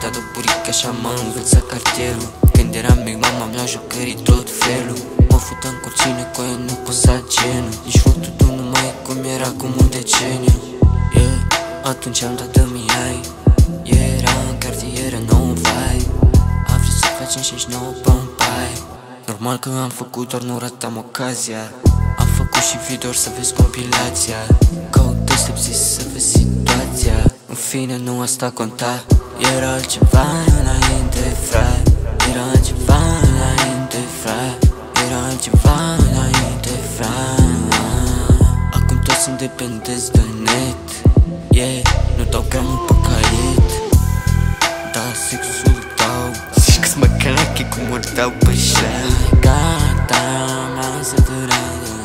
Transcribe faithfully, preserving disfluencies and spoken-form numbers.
dat o burică, așa m-a învățat cartierul. Când eram mic, mama mi-a jucărit tot felul. Mă futam cu cine, cu aia nu posa genul. Nici fotul tu nu mai e cum era acum un deceniu. Yeah, atunci am dat de-mi ai. Era în cartier, nou vibe. A vrut să facem și nouă pompai. Normal că am făcut, doar nu ratam ocazia. Am făcut și video să vezi compilația. Caut deștepți să vezi situația. În fine nu asta conta. Era altceva înainte, frate. Era altceva înainte, frate. Era altceva înainte, frate. Acum toți sunt dependenți de net. Yeah, nu dau gramul pe caiet. Da, sexul dau. Zici că-s mă crache cum ori dau pe șa. Gata, m-am săturat.